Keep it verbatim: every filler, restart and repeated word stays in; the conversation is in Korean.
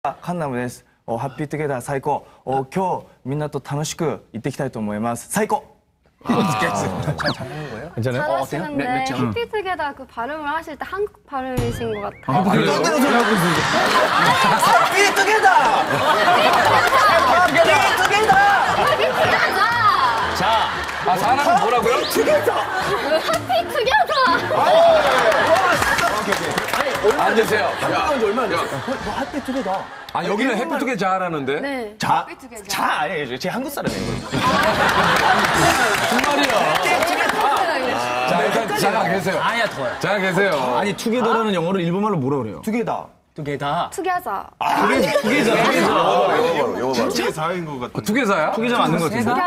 カンナムです。おハッピートゥゲダー最高。お今日みんなと楽しく行っていきたいと思います。最高. 괜찮아요? 잘하시는데 해피투게더 그 발음을 하실 때 한국 발음이신 것 같아요. 아, 그래요? 해피 투게더! 해피 투게더! 자, 아, 사람은 뭐라고요? 투게더! 해피투게더! 앉으세요. 한국한 지 얼마나 됐어요? 뭐 해피 투게더. 아, 여기는 해피투게 잘하는데? 네. 자, 자 아니에요. 제 한국 사람이에요. 정말이요. 자, 일단 잠깐 계세요. 아야 더요. 잠깐 계세요. 아니 투게더라는 영어를 일본말로 뭐라 그래요? 투게더. 투게더. 투게더. 투게더. 투게더. 두 개사야? 투게더 맞는 것 같은데.